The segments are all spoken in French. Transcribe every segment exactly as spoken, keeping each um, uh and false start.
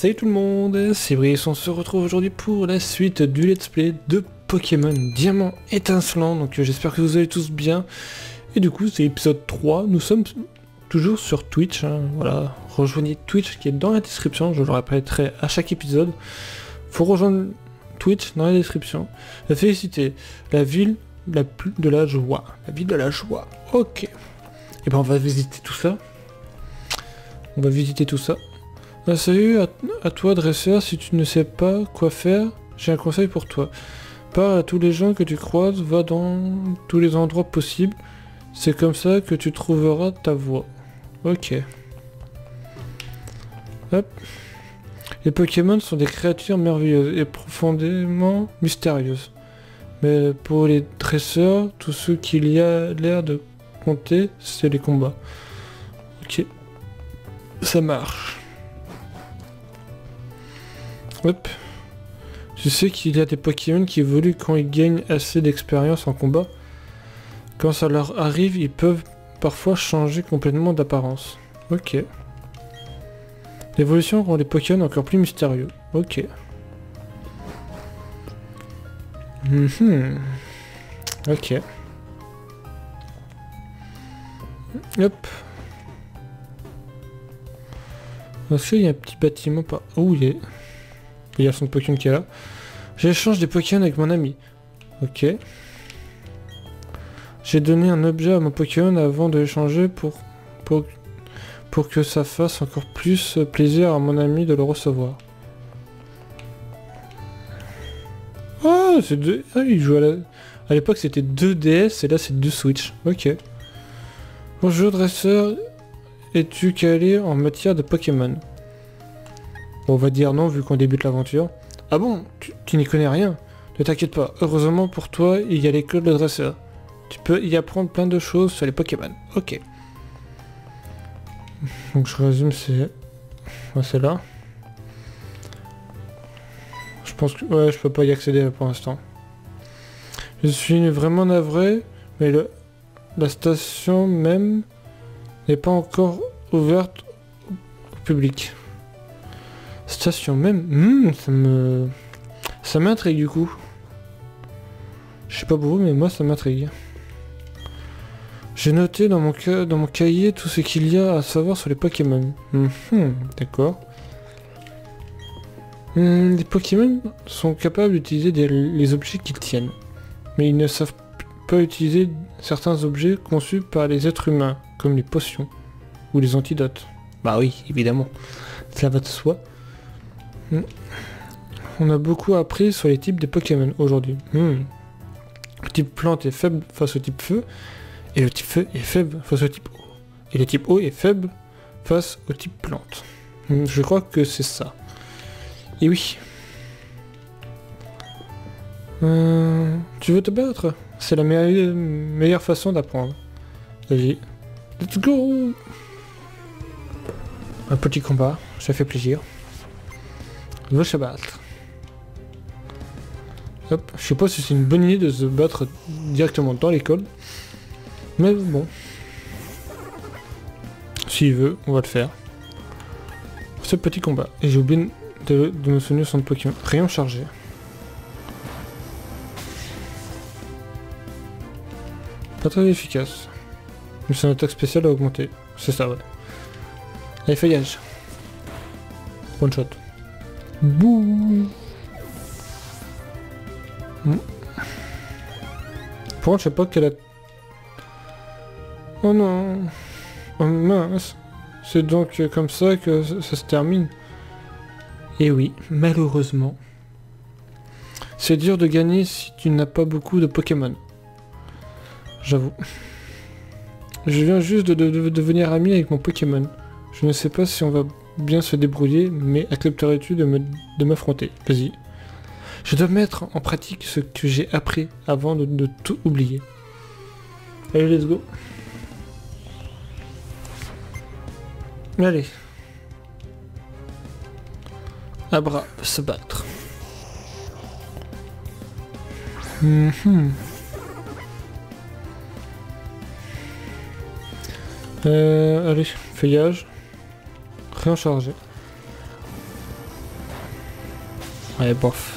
Salut tout le monde, c'est Brice, on se retrouve aujourd'hui pour la suite du let's play de Pokémon Diamant étincelant, donc euh, j'espère que vous allez tous bien. Et du coup c'est l'épisode trois, nous sommes toujours sur Twitch, hein, voilà, rejoignez Twitch qui est dans la description, je le répéterai à chaque épisode. Faut rejoindre Twitch dans la description. La félicité, la ville la plus de la joie, la ville de la joie, ok. Et ben on va visiter tout ça, on va visiter tout ça. Ah, salut à, à toi dresseur, si tu ne sais pas quoi faire, j'ai un conseil pour toi. Parle à tous les gens que tu croises, va dans tous les endroits possibles, c'est comme ça que tu trouveras ta voie. Ok. Hop. Les Pokémon sont des créatures merveilleuses et profondément mystérieuses. Mais pour les dresseurs, tout ce qu'il y a l'air de compter, c'est les combats. Ok. Ça marche. Hop. Tu sais qu'il y a des Pokémon qui évoluent quand ils gagnent assez d'expérience en combat. Quand ça leur arrive, ils peuvent parfois changer complètement d'apparence. Ok. L'évolution rend les Pokémon encore plus mystérieux. Ok. Mm-hmm. Ok. Hop. Est-ce qu'il y a un petit bâtiment par... Oh, il y a... Il y a son Pokémon qui est là. J'échange des Pokémon avec mon ami. Ok. J'ai donné un objet à mon Pokémon avant de l'échanger pour, pour, pour que ça fasse encore plus plaisir à mon ami de le recevoir. Ah, c'est deux... Ah, il joue à la... À l'époque c'était deux D S et là c'est deux Switch. Ok. Bonjour dresseur. Es-tu calé en matière de Pokémon? Bon, on va dire non vu qu'on débute l'aventure. Ah bon? Tu, tu n'y connais rien? Ne t'inquiète pas, heureusement pour toi, il y a l'école de dresseur. Tu peux y apprendre plein de choses sur les Pokémon. Ok. Donc je résume, c'est... Ouais, c'est là. Je pense que... Ouais, je peux pas y accéder pour l'instant. Je suis vraiment navré, mais le... la station même n'est pas encore ouverte au public. Station même, mmh, ça me... Ça m'intrigue du coup. Je sais pas pour vous, mais moi ça m'intrigue. J'ai noté dans mon, ca... dans mon cahier tout ce qu'il y a à savoir sur les Pokémon. Mmh, d'accord. Mmh, les Pokémon sont capables d'utiliser des... les objets qu'ils tiennent. Mais ils ne savent pas utiliser certains objets conçus par les êtres humains, comme les potions ou les antidotes. Bah oui, évidemment. Cela va de soi. On a beaucoup appris sur les types des Pokémon aujourd'hui. Hmm. Le type plante est faible face au type feu, et le type feu est faible face au type eau. Et le type eau est faible face au type plante. Hmm, je crois que c'est ça. Et oui. Euh, tu veux te battre? C'est la me meilleure façon d'apprendre. Vas-y. Let's go! Un petit combat, ça fait plaisir. Va se battre. Hop, je sais pas si c'est une bonne idée de se battre directement dans l'école. Mais bon. S'il veut, on va le faire. Ce petit combat. Et j'ai oublié de, de me souvenir son Pokémon. Rayon chargé. Pas très efficace. Mais son attaque spéciale a augmenté. C'est ça, ouais. Allez, feuillage. One shot. Bouh. Hmm. Pour je sais pas quelle a... Oh non. Oh mince. C'est donc comme ça que ça, ça se termine. Et oui, malheureusement. C'est dur de gagner si tu n'as pas beaucoup de Pokémon. J'avoue. Je viens juste de, de, de devenir ami avec mon Pokémon. Je ne sais pas si on va bien se débrouiller, mais accepterais-tu de me de m'affronter? Vas-y. Je dois mettre en pratique ce que j'ai appris avant de, de tout oublier. Allez, let's go. Allez. Abra, se battre. Mm-hmm. Euh, allez, feuillage. Rien chargé. Ouais, bof.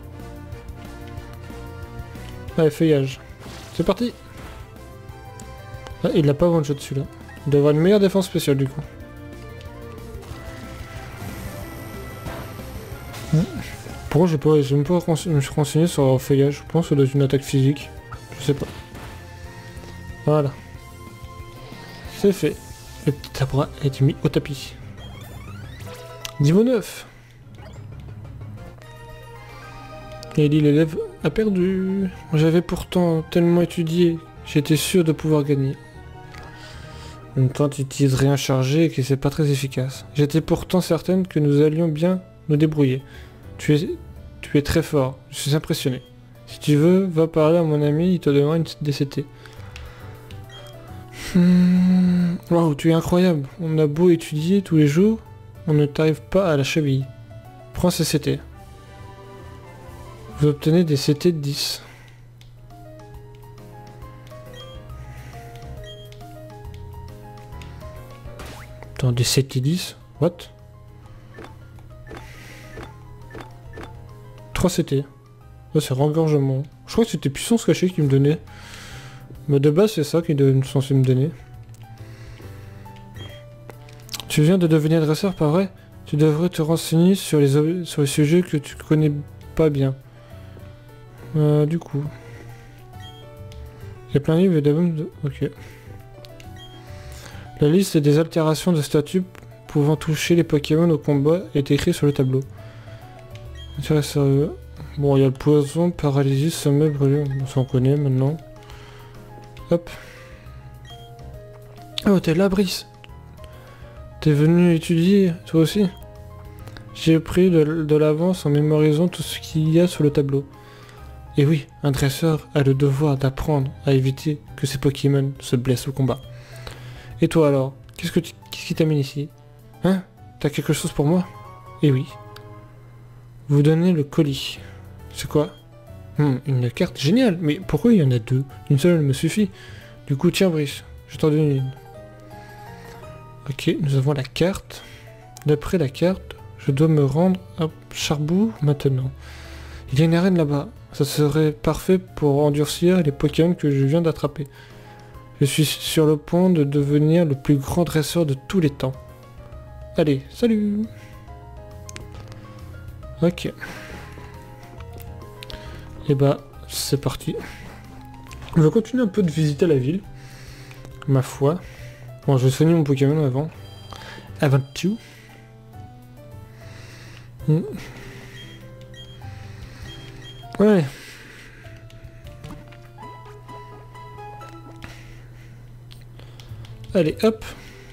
Allez, feuillage. C'est parti. Ah, il l'a pas one shot celui-là. Il doit avoir une meilleure défense spéciale du coup. Mmh. Pourquoi j'ai pas, j'ai même pas je me suis renseigné sur leur feuillage. Je pense que c'est une attaque physique. Je sais pas. Voilà. C'est fait. Le petit abra a été mis au tapis. Niveau neuf. Et dit l'élève a perdu. J'avais pourtant tellement étudié. J'étais sûr de pouvoir gagner. En même temps, tu utilises rien chargé et que c'est pas très efficace. J'étais pourtant certaine que nous allions bien nous débrouiller. Tu es, tu es très fort. Je suis impressionné. Si tu veux, va parler à mon ami, il te donnera une D C T. Hmm. Waouh, tu es incroyable. On a beau étudier tous les jours, on ne t'arrive pas à la cheville. Prends ces C T. Vous obtenez des C T de dix. Dans des C T dix? What? trois C T. Oh, c'est rengorgement. Je crois que c'était puissance cachée qui me donnait. Mais de base, c'est ça qu'il est censé me donner. Tu viens de devenir dresseur, pas vrai? Tu devrais te renseigner sur les, sur les sujets que tu connais pas bien. Euh, du coup. Il y a plein de livres et d'albums de... Ok. La liste des altérations de statut pouvant toucher les Pokémon au combat est écrite sur le tableau. Intérêt sérieux. Bon, il y a le poison, paralysie, sommeil, brûlure. On s'en connaît maintenant. Hop. Oh, t'es là, Brice. T'es venu étudier, toi aussi? J'ai pris de, de l'avance en mémorisant tout ce qu'il y a sur le tableau. Et oui, un dresseur a le devoir d'apprendre à éviter que ses Pokémon se blessent au combat. Et toi alors, qu'est-ce que tu, qu'est-ce qui t'amène ici? Hein? T'as quelque chose pour moi? Eh oui. Vous donnez le colis. C'est quoi? hmm, Une carte géniale. Mais pourquoi il y en a deux? Une seule me suffit. Du coup, tiens Brice, je t'en donne une. Ok, nous avons la carte. D'après la carte, je dois me rendre à Charbourg maintenant. Il y a une arène là-bas. Ça serait parfait pour endurcir les Pokémon que je viens d'attraper. Je suis sur le point de devenir le plus grand dresseur de tous les temps. Allez, salut! Ok. Et bah, c'est parti. On va continuer un peu de visiter la ville. Ma foi. Bon, je vais soigner mon Pokémon avant. Avant tout. Hmm. Ouais. Allez, hop.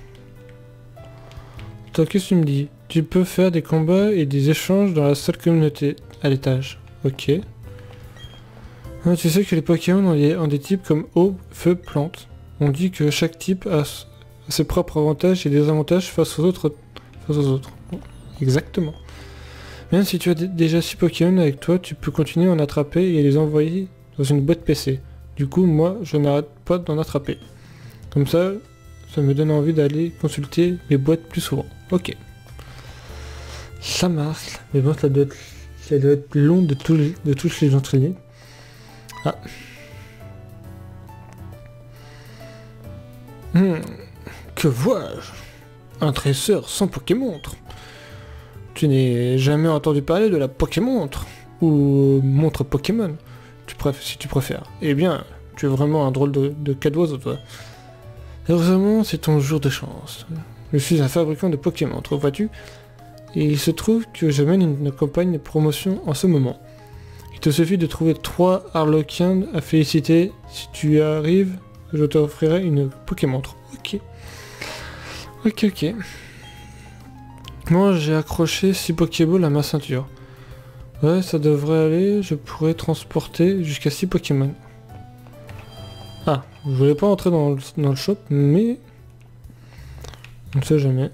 Toi, qu'est-ce que tu me dis? Tu peux faire des combats et des échanges dans la salle communauté à l'étage. Ok. Ah, tu sais que les Pokémon ont des, ont des types comme eau, feu, plante. On dit que chaque type a, a ses propres avantages et désavantages face aux autres. Face aux autres. Exactement. Même si tu as déjà six Pokémon avec toi, tu peux continuer à en attraper et les envoyer dans une boîte P C. Du coup, moi, je n'arrête pas d'en attraper. Comme ça, ça me donne envie d'aller consulter mes boîtes plus souvent. Ok. Ça marche. Mais bon, ça doit être, ça doit être long de, tous les, de tous les entraîner. Ah. Hmm. Que vois-je? Un dresseur sans Pokémontre. Tu n'as jamais entendu parler de la Pokémontre ou montre Pokémon, tu préfères, si tu préfères. Eh bien, tu es vraiment un drôle de, de cas d'oiseau, toi. Heureusement, c'est ton jour de chance. Je suis un fabricant de Pokémon, vois-tu? Et il se trouve que je mène une campagne de promotion en ce moment. Il te suffit de trouver trois Harlequins à féliciter. Si tu y arrives, je t'offrirai une Pokémon. Ok. Ok, ok. Moi, j'ai accroché six Pokéballs à ma ceinture. Ouais, ça devrait aller. Je pourrais transporter jusqu'à six Pokémon. Ah, je voulais pas entrer dans le, dans le shop, mais... on ne sait jamais.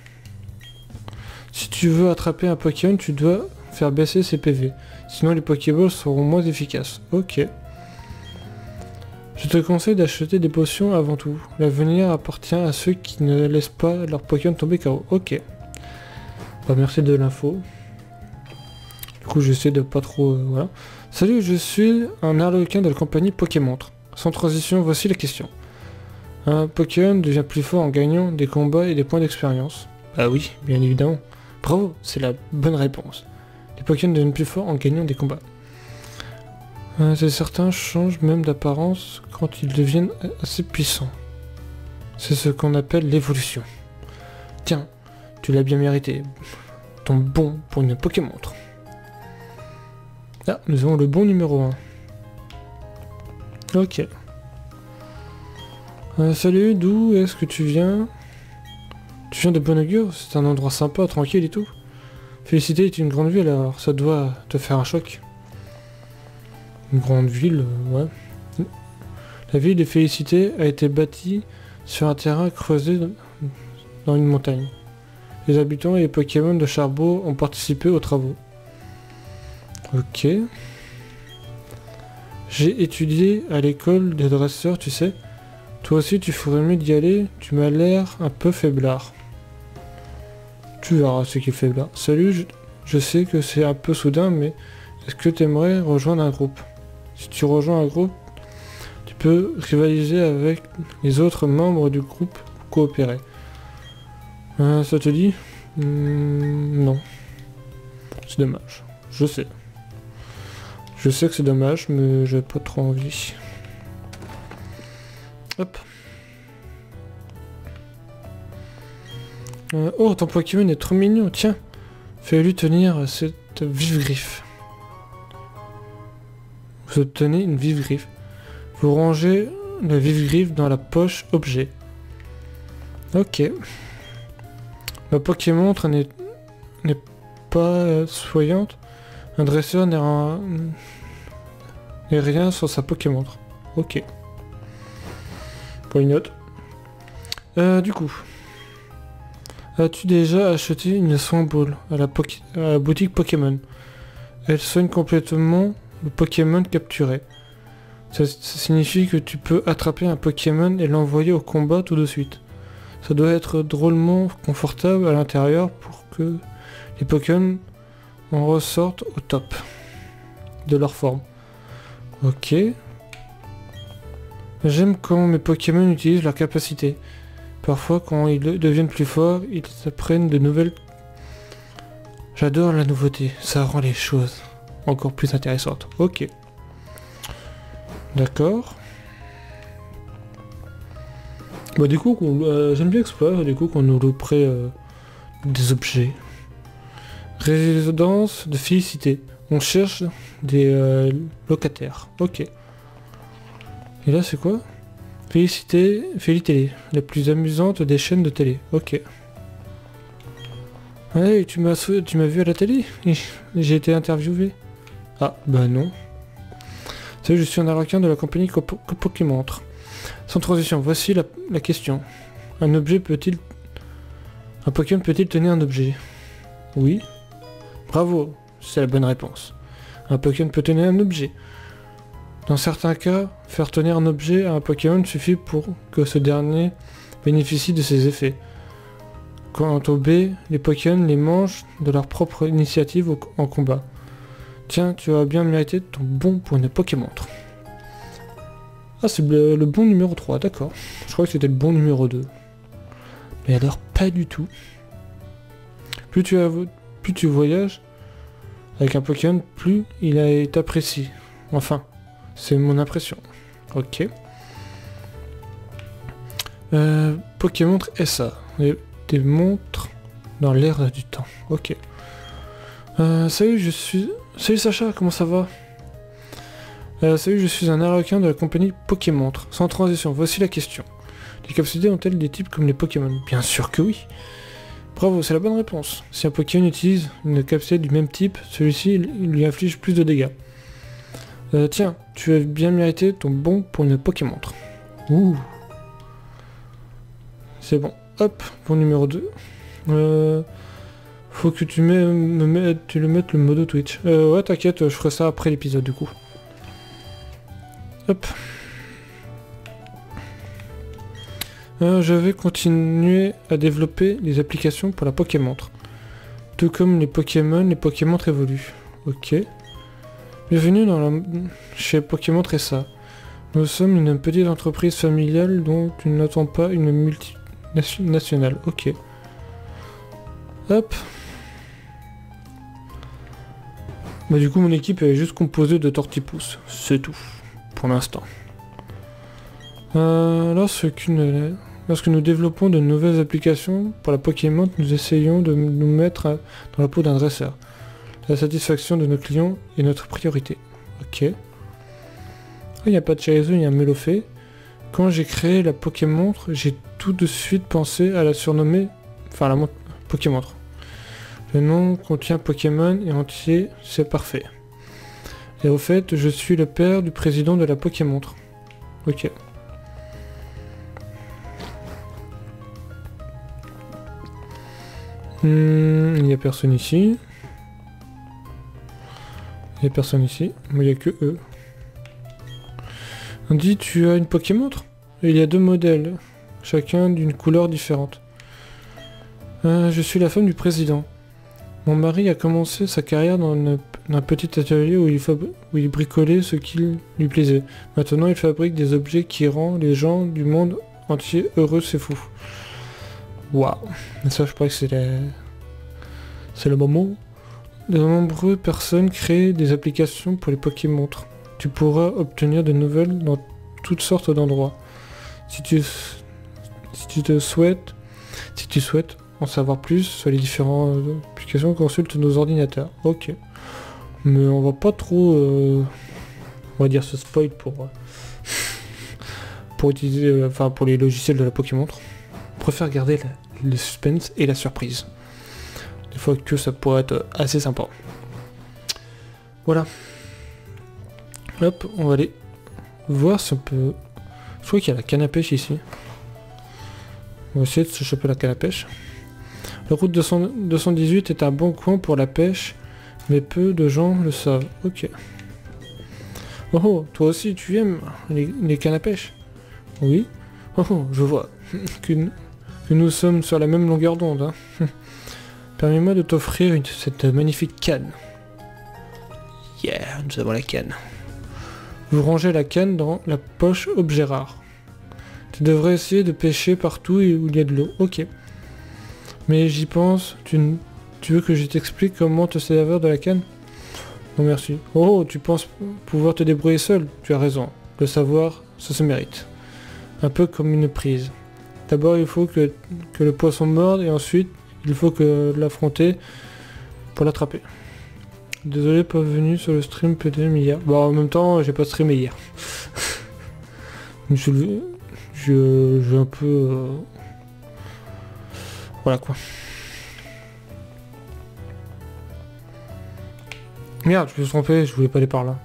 Si tu veux attraper un Pokémon, tu dois faire baisser ses P V. Sinon, les Pokéballs seront moins efficaces. Ok. Je te conseille d'acheter des potions avant tout. L'avenir appartient à ceux qui ne laissent pas leur Pokémon tomber K O. Ok. Bah, merci de l'info. Du coup, j'essaie de pas trop... Euh, voilà. Salut, je suis un harlequin de la compagnie Pokémontre. Sans transition, voici la question. Un Pokémon devient plus fort en gagnant des combats et des points d'expérience. Bah oui, bien évidemment. Bravo, c'est la bonne réponse. Les Pokémon deviennent plus forts en gagnant des combats. Euh, certains changent même d'apparence quand ils deviennent assez puissants. C'est ce qu'on appelle l'évolution. Tiens, tu l'as bien mérité. Ton bon pour une Pokémontre. Ah, nous avons le bon numéro un. Ok. Euh, salut, d'où est-ce que tu viens? Tu viens de Bon-Augure? C'est un endroit sympa, tranquille et tout. Félicité est une grande ville, alors ça doit te faire un choc. Une grande ville, euh, ouais. La ville de Félicité a été bâtie sur un terrain creusé dans une montagne. Les habitants et les Pokémon de Charbot ont participé aux travaux. Ok. J'ai étudié à l'école des dresseurs, tu sais. Toi aussi, tu ferais mieux d'y aller. Tu m'as l'air un peu faiblard. Tu verras ce qui est faiblard. Salut, je, je sais que c'est un peu soudain, mais est-ce que tu aimerais rejoindre un groupe? Si tu rejoins un groupe, tu peux rivaliser avec les autres membres du groupe pour coopérer. Euh, ça te dit? mmh, Non. C'est dommage. Je sais. Je sais que c'est dommage, mais j'ai pas trop envie. Hop. Euh, oh, ton Pokémon est trop mignon, tiens. Fais-lui tenir cette vive griffe. Vous obtenez une vive griffe. Vous rangez la vive griffe dans la poche objet. Ok. Ma Pokémontre n'est pas euh, soyante. Un dresseur n'est un... rien sur sa Pokémontre. Ok. Pour une note. Euh, du coup. As-tu déjà acheté une soin ball à la, à la boutique Pokémon? Elle soigne complètement le Pokémon capturé. Ça, ça signifie que tu peux attraper un Pokémon et l'envoyer au combat tout de suite. Ça doit être drôlement confortable à l'intérieur pour que les Pokémon en ressortent au top de leur forme. Ok. J'aime quand mes Pokémon utilisent leur capacité. Parfois, quand ils deviennent plus forts, ils apprennent de nouvelles... J'adore la nouveauté, ça rend les choses encore plus intéressantes. Ok. D'accord. Bah du coup, euh, j'aime bien Explorer, du coup, qu'on nous louperait euh, des objets. Résidence de Félicité. On cherche des euh, locataires. Ok. Et là, c'est quoi? Félicité, Félitélé, la plus amusante des chaînes de télé. Ok. Ouais, tu m'as tu m'as vu à la télé? J'ai été interviewé. Ah, bah non. Salut, je suis un harlequin de la compagnie Pokémontre. Sans transition, voici la, la question. Un objet peut-il... Un Pokémon peut-il tenir un objet? Oui. Bravo, c'est la bonne réponse. Un Pokémon peut tenir un objet. Dans certains cas, faire tenir un objet à un Pokémon suffit pour que ce dernier bénéficie de ses effets. Quant au B, les Pokémon les mangent de leur propre initiative au, en combat. Tiens, tu as bien mérité ton bon pour une Pokémontre. Ah, c'est le, le bon numéro trois, d'accord. Je crois que c'était le bon numéro deux. Mais alors, pas du tout. Plus tu, as, plus tu voyages avec un Pokémon, plus il est apprécié. Enfin, c'est mon impression. Ok. Euh, Pokémontre S A. Des montres dans l'air du temps. Ok. Euh, salut, je suis... Salut Sacha, comment ça va? euh, Salut, je suis un harlequin de la compagnie Pokémontre. Sans transition, voici la question. Les capacités ont-elles des types comme les Pokémon? Bien sûr que oui. Bravo, c'est la bonne réponse. Si un Pokémon utilise une capacité du même type, celui-ci lui inflige plus de dégâts. Euh, tiens, tu as bien mérité ton bon pour une Pokémontre. Ouh. C'est bon. Hop, pour numéro deux. Euh, faut que tu, mets, me mets, tu le mettes le modo Twitch. Euh, ouais, t'inquiète, je ferai ça après l'épisode du coup. Hop. Euh, je vais continuer à développer les applications pour la Pokémontre. Tout comme les Pokémon, les Pokémontres évoluent. Ok. Bienvenue dans la... chez Pokémon Tressa. Nous sommes une petite entreprise familiale dont tu n'attends pas une multinationale. Ok. Hop. Bah du coup mon équipe est juste composée de Tortipousse. C'est tout. Pour l'instant. Euh, lorsqu'une... Lorsque nous développons de nouvelles applications pour la Pokémon, nous essayons de nous mettre dans la peau d'un dresseur. La satisfaction de nos clients est notre priorité. Ok. Il n'y a pas de Charizard, il y a un Melofée. Quand j'ai créé la Pokémontre, j'ai tout de suite pensé à la surnommer... Enfin, la Pokémontre. Le nom contient Pokémon et entier, c'est parfait. Et au fait, je suis le père du président de la Pokémontre. Ok. Hmm, il n'y a personne ici. Il n'y a personne ici. Mais il n'y a que eux. On dit, tu as une Pokémontre? Il y a deux modèles, chacun d'une couleur différente. Euh, je suis la femme du président. Mon mari a commencé sa carrière dans, une, dans un petit atelier où il, où il bricolait ce qui lui plaisait. Maintenant, il fabrique des objets qui rendent les gens du monde entier heureux, c'est fou. Waouh. Ça, je crois que c'est la... c'est le moment. De nombreuses personnes créent des applications pour les Pokémontres. Tu pourras obtenir de nouvelles dans toutes sortes d'endroits. Si tu, si tu te souhaites, si tu souhaites en savoir plus sur les différentes applications, consulte nos ordinateurs. Ok. Mais on va pas trop, euh, on va dire, se spoil pour euh, pour utiliser, euh, enfin pour les logiciels de la Pokémontre. On préfère garder la, le suspense et la surprise. Des fois que ça pourrait être assez sympa. Voilà. Hop, on va aller voir si on peut... Je crois qu'il y a la canne à pêche ici. On va essayer de se choper la canne à pêche. La route deux cent dix-huit est un bon coin pour la pêche, mais peu de gens le savent. Ok. Oh, oh, toi aussi tu aimes les, les cannes à pêche? Oui. Oh, oh, je vois que, que nous sommes sur la même longueur d'onde. Hein. Permets-moi de t'offrir cette magnifique canne. Yeah, nous avons la canne. Vous rangez la canne dans la poche objet rare. Tu devrais essayer de pêcher partout où il y a de l'eau. Ok. Mais j'y pense. Tu, tu veux que je t'explique comment te servir de la canne? Non merci. Oh, tu penses pouvoir te débrouiller seul? Tu as raison. Le savoir, ça se mérite. Un peu comme une prise. D'abord, il faut que, que le poisson morde et ensuite, il faut que l'affronter pour l'attraper. Désolé, pas venu sur le stream P D M hier. Bon, en même temps, j'ai pas streamé hier. je, je, je un peu... Euh... Voilà quoi. Merde, je me suis trompé, je voulais pas aller par là.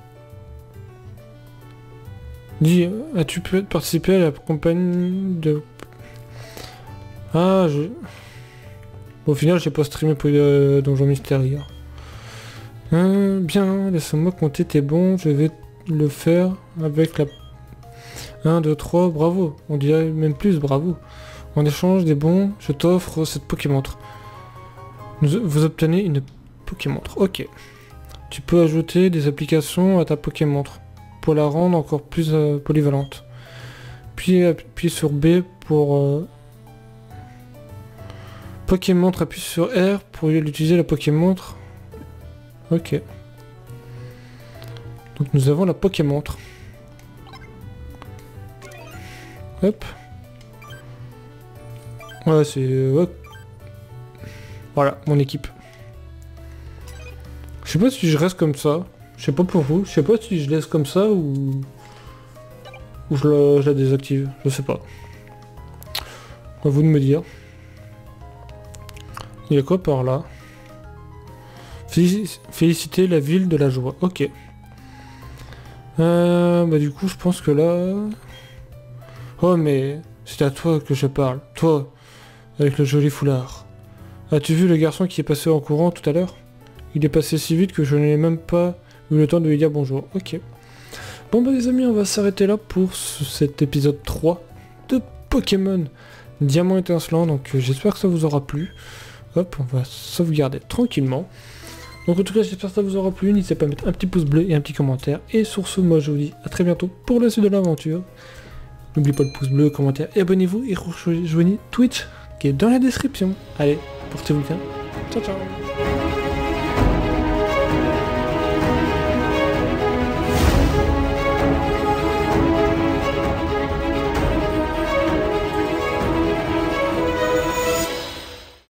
Dis, as-tu pu participer à la campagne de... Ah, je... Au final, j'ai pas streamé pour le Donjon Mystère hier. Hein, bien, laisse-moi compter tes bons, je vais le faire avec la... un, deux, trois, bravo. On dirait même plus, bravo. En échange des bons, je t'offre cette Pokémontre. Vous obtenez une Pokémontre, ok. Tu peux ajouter des applications à ta Pokémontre pour la rendre encore plus euh, polyvalente. Puis appuie sur B pour... Euh... Pokémontre, appuie sur R pour utiliser la Pokémontre. Ok. Donc nous avons la Pokémontre. Hop. Ouais, c'est... Ouais. Voilà, mon équipe. Je sais pas si je reste comme ça. Je sais pas pour vous. Je sais pas si je laisse comme ça ou... Ou je la, je la désactive. Je sais pas. À vous de me dire. Il y a quoi par là? Féliciter la ville de la joie. Ok. Euh, bah du coup, je pense que là... Oh, mais c'est à toi que je parle. Toi, avec le joli foulard. As-tu vu le garçon qui est passé en courant tout à l'heure? Il est passé si vite que je n'ai même pas eu le temps de lui dire bonjour. Ok. Bon bah les amis, on va s'arrêter là pour ce, cet épisode trois de Pokémon Diamant étincelant. Donc euh, j'espère que ça vous aura plu. Hop, on va sauvegarder tranquillement. Donc en tout cas, j'espère que ça vous aura plu. N'hésitez pas à mettre un petit pouce bleu et un petit commentaire. Et sur ce, moi je vous dis à très bientôt pour la suite de l'aventure. N'oubliez pas le pouce bleu, commentaire et abonnez-vous. Et rejoignez Twitch qui est dans la description. Allez, portez-vous bien. Ciao ciao.